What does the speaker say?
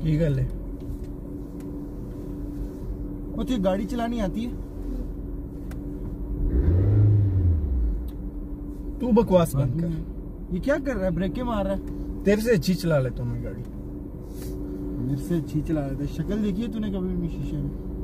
की गल है। वो तुझे गाड़ी चलानी आती है? तू बकवास बंद कर। ये क्या कर रहा है? ब्रेक मार रहा है। तेरे से अच्छी चला लेता हूँ मैं गाड़ी। मेरे से अच्छी चला रहा था। शक्ल देखी है तूने कभी भी शीशे में?